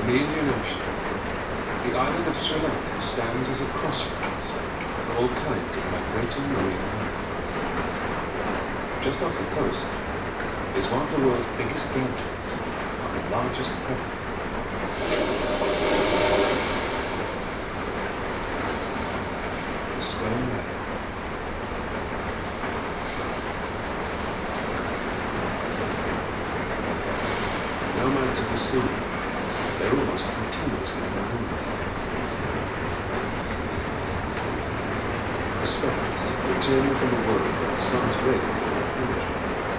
the Indian Ocean, the island of Sri Lanka stands as a crossroads for all kinds of migrating marine life. Just off the coast is one of the world's biggest gantries of the largest predator. The sperm whale. Nomads of the sea, they're almost continuously on the move. Prospectors returning from a world where the sun's rays are not penetrating.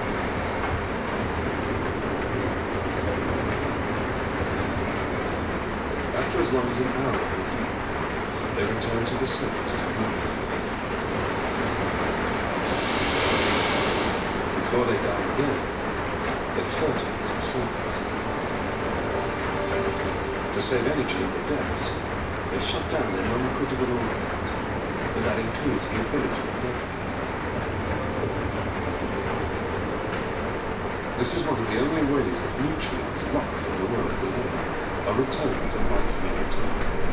After as long as an hour in the deep, they return to the surface to breathe. Before they die again, they fertilize the surface. To save energy in the depths, they shut down their non-critical organs, and that includes the ability to defecate. This is one of the only ways that nutrients locked in the world below are returned to life near time.